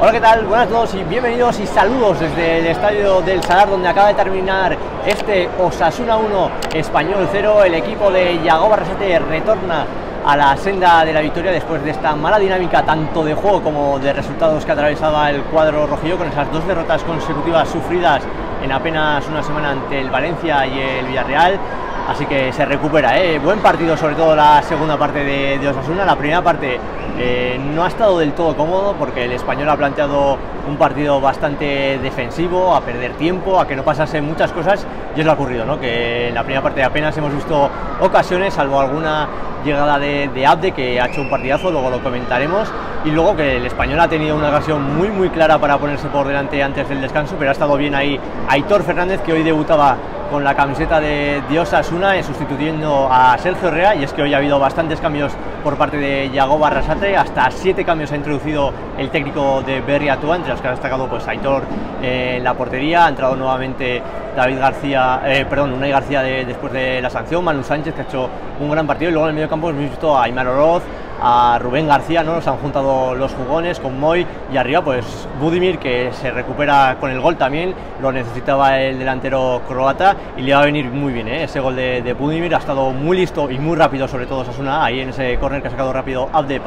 Hola, ¿qué tal? Buenas a todos y bienvenidos y saludos desde el estadio del Sadar, donde acaba de terminar este Osasuna 1, Español 0. El equipo de Yagoba Arrasate retorna a la senda de la victoria después de esta mala dinámica tanto de juego como de resultados que atravesaba el cuadro rojillo, con esas dos derrotas consecutivas sufridas en apenas una semana ante el Valencia y el Villarreal. Así que se recupera, buen partido, sobre todo la segunda parte de Osasuna. La primera parte no ha estado del todo cómodo porque el Español ha planteado un partido bastante defensivo, a perder tiempo, a que no pasasen muchas cosas, y es lo ocurrido, ¿no? Que en la primera parte apenas hemos visto ocasiones, salvo alguna llegada de Abde, que ha hecho un partidazo, luego lo comentaremos, y luego que el Español ha tenido una ocasión muy clara para ponerse por delante antes del descanso, pero ha estado bien ahí Aitor Fernández, que hoy debutaba con la camiseta de Osasuna, sustituyendo a Sergio Herrera, y es que hoy ha habido bastantes cambios por parte de Yagoba Arrasate. Hasta 7 cambios ha introducido el técnico de Berriatua, entre los que ha destacado pues Aitor en la portería. Ha entrado nuevamente David García, Unai García después de la sanción, Manu Sánchez, que ha hecho un gran partido, y luego en el medio campo hemos visto a Aimar Oroz, a Rubén García, ¿no? Nos han juntado los jugones con Moy, y arriba pues Budimir, que se recupera con el gol también, lo necesitaba el delantero croata y le va a venir muy bien, ese gol de Budimir. Ha estado muy listo y muy rápido, sobre todo Osasuna, ahí en ese córner que ha sacado rápido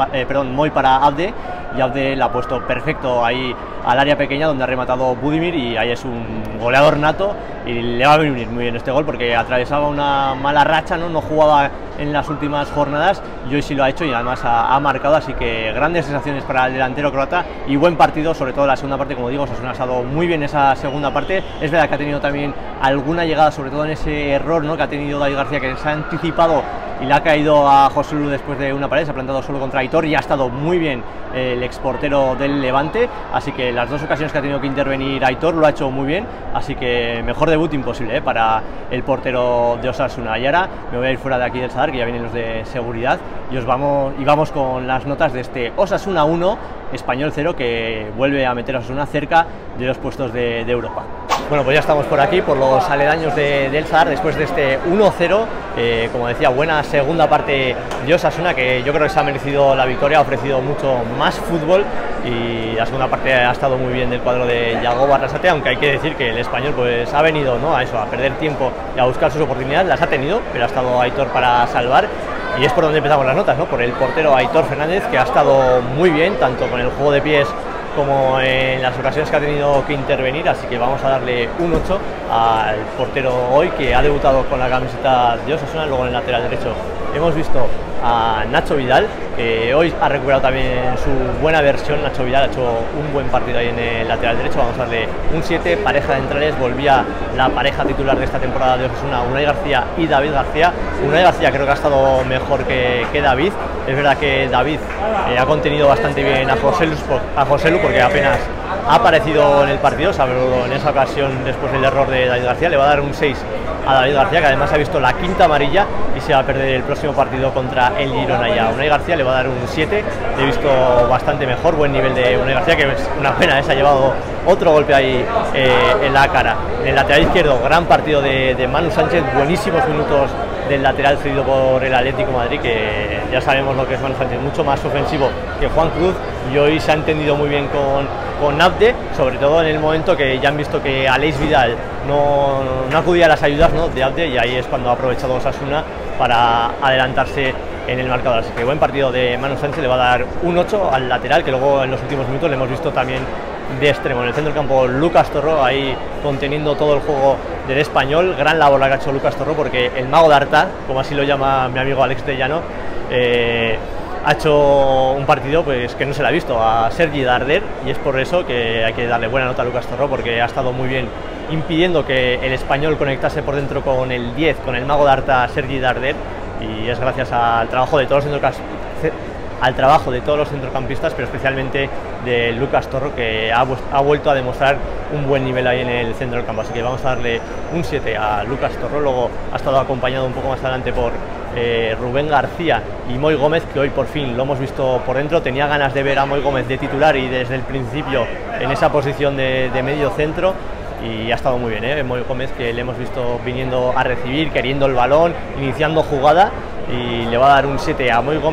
Moy para Abde, y Abde la ha puesto perfecto ahí al área pequeña donde ha rematado Budimir, y ahí es un goleador nato y le va a venir muy bien este gol porque atravesaba una mala racha, no jugaba en las últimas jornadas y hoy sí lo ha hecho, y además ha marcado, así que grandes sensaciones para el delantero croata y buen partido, sobre todo la segunda parte. Como digo, Osasuna ha estado muy bien esa segunda parte. Es verdad que ha tenido también alguna llegada, sobre todo en ese error, ¿no?, que ha tenido David García, que se ha anticipado y le ha caído a José Lu después de una pared, se ha plantado solo contra Aitor, y ha estado muy bien el exportero del Levante, así que las dos ocasiones que ha tenido que intervenir Aitor lo ha hecho muy bien, así que mejor debut imposible para el portero de Osasuna. Y ahora me voy a ir fuera de aquí del Sadar, que ya vienen los de seguridad, y vamos con las notas de este Osasuna 1, Español 0, que vuelve a meter a Osasuna cerca de los puestos de Europa. Bueno, pues ya estamos por aquí, por los aledaños del Sadar, después de este 1-0, como decía, buena segunda parte de Osasuna, que yo creo que se ha merecido la victoria, ha ofrecido mucho más fútbol, y la segunda parte ha estado muy bien del cuadro de Yagoba Arrasate, aunque hay que decir que el Español pues ha venido, ¿no?, a eso, a perder tiempo y a buscar sus oportunidades. Las ha tenido, pero ha estado Aitor para salvar, y es por donde empezamos las notas, ¿no?, por el portero Aitor Fernández, que ha estado muy bien, tanto con el juego de pies como en las ocasiones que ha tenido que intervenir, así que vamos a darle un 8 al portero hoy, que ha debutado con la camiseta de Osasuna. Luego en el lateral derecho hemos visto a Nacho Vidal, que hoy ha recuperado también su buena versión. Nacho Vidal ha hecho un buen partido ahí en el lateral derecho, vamos a darle un 7. Pareja de centrales, volvía la pareja titular de esta temporada de Osasuna, Unai García y David García. Unai García creo que ha estado mejor que David. Es verdad que David ha contenido bastante bien a José Lu, porque apenas ha aparecido en el partido, salvo en esa ocasión después del error de David García. Le va a dar un 6 a David García, que además ha visto la quinta amarilla y se va a perder el próximo partido contra el Girona. Y a Unai García le va a dar un 7, le he visto bastante mejor, buen nivel de Unai García, que es una pena, se ha llevado otro golpe ahí en la cara. En el lateral izquierdo, gran partido de Manu Sánchez, buenísimos minutos del lateral cedido por el Atlético de Madrid, que ya sabemos lo que es Manu Sánchez, mucho más ofensivo que Juan Cruz, y hoy se ha entendido muy bien con Abde, sobre todo en el momento que ya han visto que Aleix Vidal no acudía a las ayudas, ¿no?, de Abde, y ahí es cuando ha aprovechado Osasuna para adelantarse en el marcador. Así que buen partido de Manu Sánchez, le va a dar un 8 al lateral, que luego en los últimos minutos le hemos visto también de extremo. En el centro del campo, Lucas Torró, ahí conteniendo todo el juego del Español. Gran labor la que ha hecho Lucas Torró, porque el mago de Arta, como así lo llama mi amigo Alex de Llano, ha hecho un partido pues que no se le ha visto a Sergi Darder, y es por eso que hay que darle buena nota a Lucas Torró, porque ha estado muy bien impidiendo que el Español conectase por dentro con el 10, con el mago de Arta, Sergi Darder, y es gracias al trabajo de todos los centrocampistas, pero especialmente de Lucas Torró, que ha vuelto a demostrar un buen nivel ahí en el centro del campo. Así que vamos a darle un 7 a Lucas Torró. Luego ha estado acompañado un poco más adelante por Rubén García y Moy Gómez, que hoy por fin lo hemos visto por dentro. Tenía ganas de ver a Moy Gómez de titular y desde el principio en esa posición de medio centro, y ha estado muy bien, Moy Gómez, que le hemos visto viniendo a recibir, queriendo el balón, iniciando jugada, y le va a dar un 7 a Moy Gómez.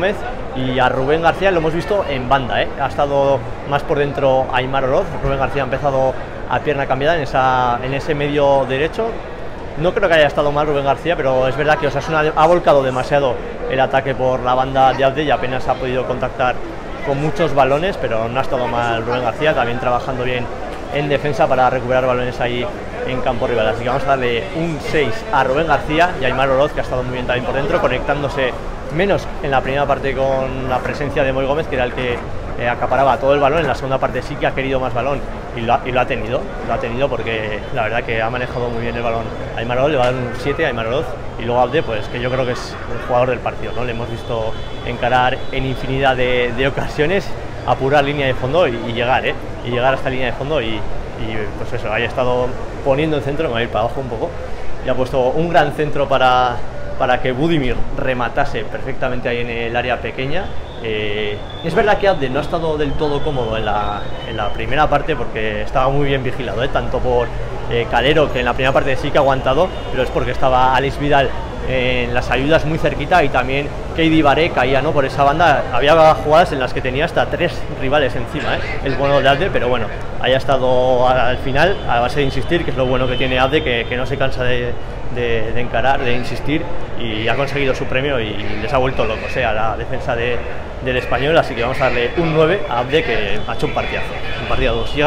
y a Rubén García lo hemos visto en banda, ha estado más por dentro Aimar Oroz. Rubén García ha empezado a pierna cambiada en ese medio derecho. No creo que haya estado mal Rubén García, pero es verdad que Osasuna ha volcado demasiado el ataque por la banda de Abde y apenas ha podido contactar con muchos balones, pero no ha estado mal Rubén García, también trabajando bien en defensa para recuperar balones ahí en campo rival. Así que vamos a darle un 6 a Rubén García y a Aimar Oroz, que ha estado muy bien también por dentro, conectándose menos en la primera parte con la presencia de Moi Gómez, que era el que acaparaba todo el balón. En la segunda parte sí que ha querido más balón y lo ha tenido porque la verdad que ha manejado muy bien el balón. Aimar Oroz le va a dar un 7 a Aimar Oroz, y luego Abde, pues que yo creo que es el jugador del partido, ¿no? Le hemos visto encarar en infinidad de ocasiones, apurar línea de fondo y llegar hasta línea de fondo y pues eso, haya estado poniendo el centro. Me voy a ir para abajo un poco, y ha puesto un gran centro para que Budimir rematase perfectamente ahí en el área pequeña. Es verdad que Abde no ha estado del todo cómodo en la primera parte, porque estaba muy bien vigilado, tanto por Calero, que en la primera parte sí que ha aguantado, pero es porque estaba Alex Vidal en las ayudas muy cerquita, y también Keidi Baré caía, ¿no?, por esa banda. Había jugadas en las que tenía hasta 3 rivales encima, el bueno de Abde, pero bueno, haya estado al final a base de insistir, que es lo bueno que tiene Abde, que no se cansa de encarar, de insistir, y ha conseguido su premio y les ha vuelto locos a la defensa del Español. Así que vamos a darle un 9 a Abde, que ha hecho un partidazo. Si llega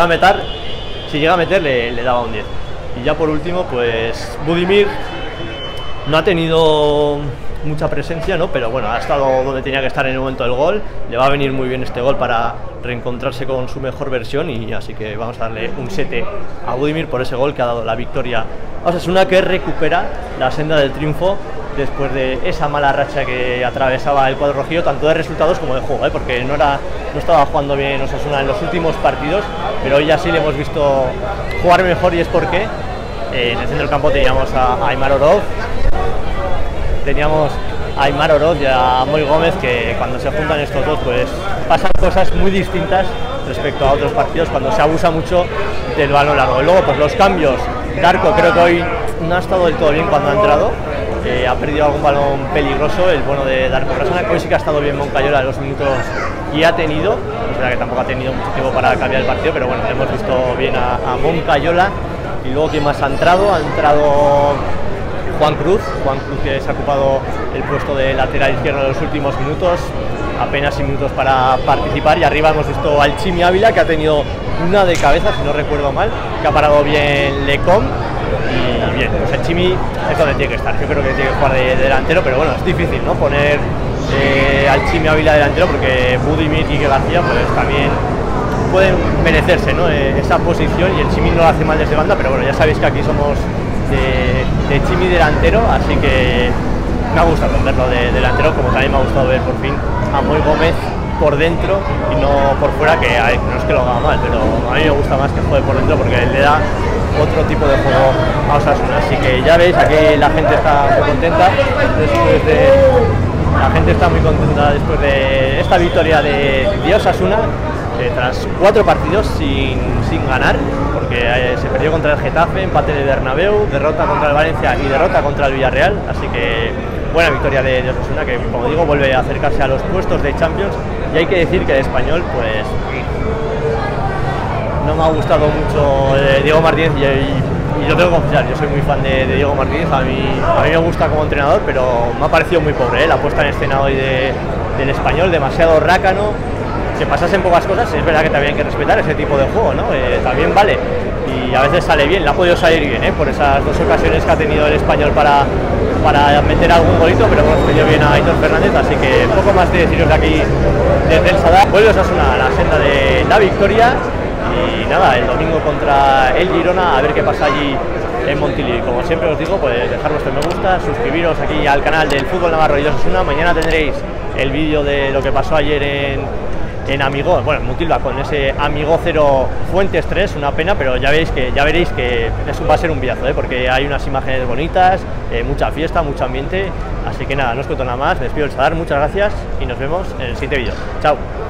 a meter le daba un 10. Y ya por último, pues Budimir no ha tenido mucha presencia, ¿no?, pero bueno, ha estado donde tenía que estar en el momento del gol. Le va a venir muy bien este gol para reencontrarse con su mejor versión, y así que vamos a darle un 7 a Budimir por ese gol que ha dado la victoria a Osasuna, que recupera la senda del triunfo después de esa mala racha que atravesaba el cuadro rojillo, tanto de resultados como de juego, porque no estaba jugando bien Osasuna en los últimos partidos, pero hoy ya sí le hemos visto jugar mejor, y es porque en el centro del campo teníamos a Aimar Oroz, y a Moi Gómez, que cuando se juntan estos dos, pues pasan cosas muy distintas respecto a otros partidos, cuando se abusa mucho del balón largo. Y luego, pues los cambios. Darko creo que hoy no ha estado del todo bien cuando ha entrado, ha perdido algún balón peligroso, el bueno de Darko Brasana. Hoy sí que ha estado bien Moncayola en los minutos y ha tenido, es verdad que tampoco ha tenido mucho tiempo para cambiar el partido, pero bueno, hemos visto bien a Moncayola. Y luego, ¿quién más ha entrado? Ha entrado Juan Cruz, que se ha ocupado el puesto de lateral izquierdo en los últimos minutos, apenas 6 minutos para participar. Y arriba hemos visto al Chimi Ávila, que ha tenido una de cabeza, si no recuerdo mal, que ha parado bien Lecom. Y bien, pues el Chimi es donde tiene que estar. Yo creo que tiene que jugar de delantero, pero bueno, es difícil, ¿no?, poner al Chimi Ávila delantero, porque Budimir y Quique García pues también pueden merecerse, ¿no?, esa posición, y el Chimi no lo hace mal desde banda, pero bueno, ya sabéis que aquí somos de Chimi delantero, así que me ha gustado verlo de delantero, como también me ha gustado ver por fin a Moi Gómez por dentro y no por fuera, que no es que lo haga mal, pero a mí me gusta más que juegue por dentro, porque le da otro tipo de juego a Osasuna. Así que ya veis, aquí la gente está muy contenta después de esta victoria de Osasuna, tras 4 partidos sin ganar, porque se perdió contra el Getafe, empate de Bernabéu, derrota contra el Valencia y derrota contra el Villarreal. Así que buena victoria de Osasuna, que como digo vuelve a acercarse a los puestos de Champions. Y hay que decir que el Español, pues no me ha gustado mucho Diego Martínez, y yo tengo que confesar, yo soy muy fan de Diego Martínez. A mí me gusta como entrenador, pero me ha parecido muy pobre la puesta en escena hoy del Español, demasiado rácano, que pasasen pocas cosas. Es verdad que también hay que respetar ese tipo de juego, ¿no? También vale, y a veces sale bien, le ha podido salir bien, por esas 2 ocasiones que ha tenido el Español para meter algún golito, pero hemos tenido bien a Aitor Fernández. Así que poco más de deciros de aquí desde el Sadar. Vuelve Osasuna a la senda de la victoria, y nada, el domingo contra el Girona, a ver qué pasa allí en Montilivi. Como siempre os digo, pues dejar vuestro me gusta, suscribiros aquí al canal del Fútbol Navarro y Osasuna. Mañana tendréis el vídeo de lo que pasó ayer en Amigó, bueno, en Mutilva, con ese Amigó 0 Fuentes 3, una pena, pero ya veréis que eso va a ser un viazo, porque hay unas imágenes bonitas, mucha fiesta, mucho ambiente. Así que nada, no os cuento nada más, me despido del Sadar, muchas gracias y nos vemos en el siguiente vídeo. Chao.